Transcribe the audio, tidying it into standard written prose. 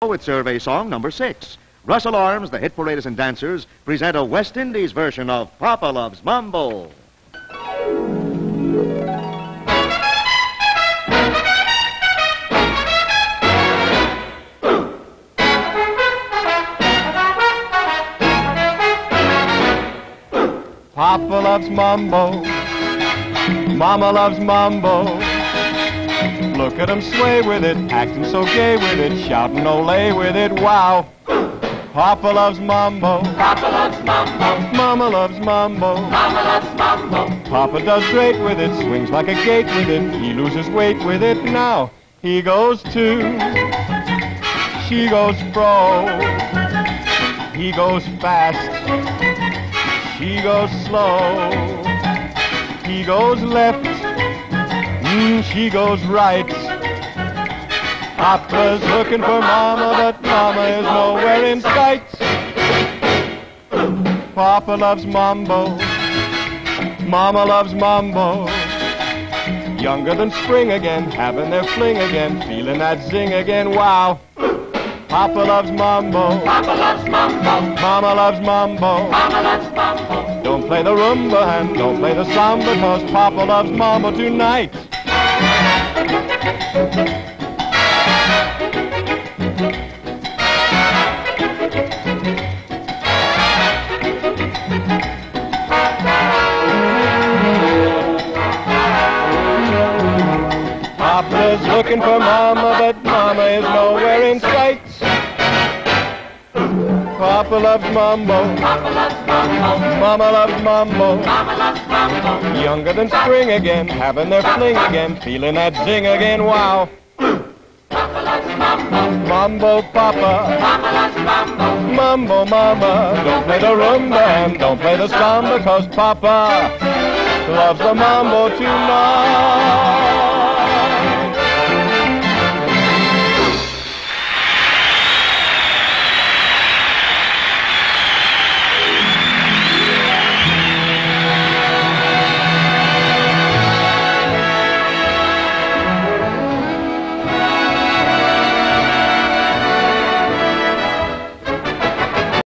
with survey song number 6. Russell Arms, the hit paraders and dancers, present a West Indies version of Papa Loves Mambo. Papa loves mambo, Mama loves mambo. Look at 'em sway with it, acting so gay with it, shouting ole with it, wow. Papa loves mambo, Papa loves mambo, Mama loves mambo. Mama loves mambo. Papa does great with it, swings like a gate with it, he loses weight with it. Now he goes to, she goes fro, he goes fast, she goes slow, he goes left, she goes right. Papa's looking for Mama, but Mama is nowhere in sight. Papa loves mambo, Mama loves mambo. Younger than spring again, having their fling again, feeling that zing again, wow. Papa loves mambo, Papa loves mambo, Mama loves mambo. Mama loves mambo. Don't play the rumba and don't play the samba, 'cause Papa loves mambo tonight. Papa's looking for Mama, but Mama is nowhere in sight. Papa loves mambo, Papa loves mambo, Mama loves mambo. Mama loves mambo. Younger than spring again, having their fling again, feeling that zing again, wow. Papa loves mambo, Mambo Papa, Mama loves mambo. Mambo Mama. Don't play the rumba and don't play the samba, 'cause Papa loves the mambo tonight.